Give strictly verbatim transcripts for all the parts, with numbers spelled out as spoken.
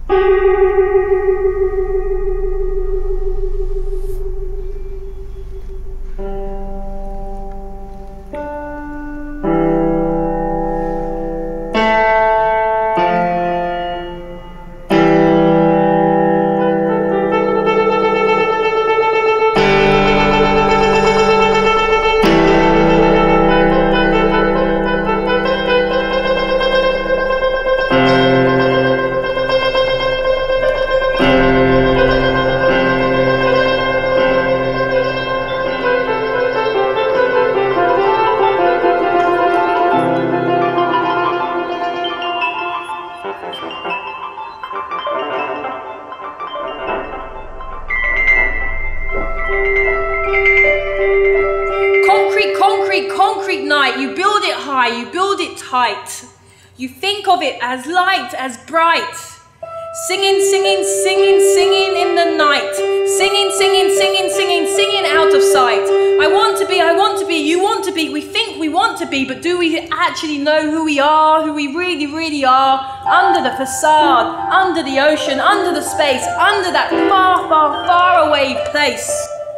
You think of it as light, as bright. Singing, singing, singing, singing in the night. Singing, singing, singing, singing, singing out of sight. I want to be, I want to be, you want to be. We think we want to be, but do we actually know who we are, who we really, really are? Under the facade, under the ocean, under the space, under that far, far, far away place.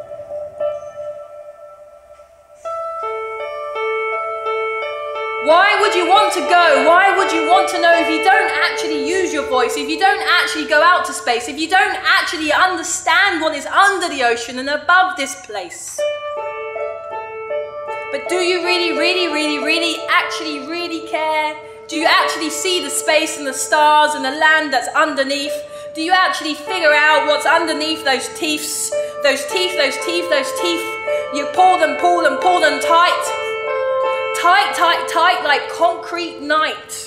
Why would you want to go? Why would you want to know if you don't actually use your voice, if you don't actually go out to space, if you don't actually understand what is under the ocean and above this place? But do you really, really, really, really, actually really care? Do you actually see the space and the stars and the land that's underneath? Do you actually figure out what's underneath those teeths? Those teeth, those teeth, those teeth. You pull them, pull them, pull them tight. Tight, tight, tight, like concrete night.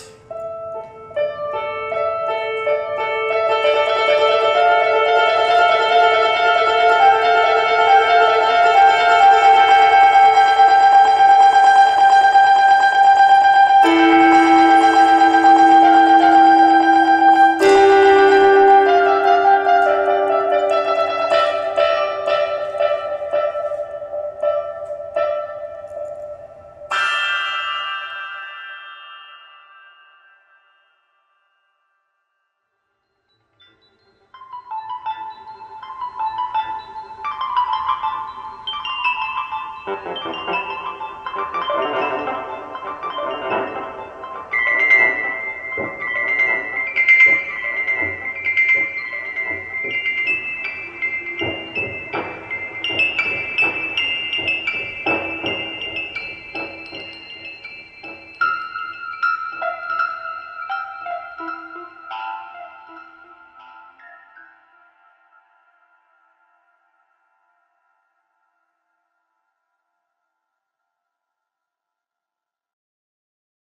Thank you.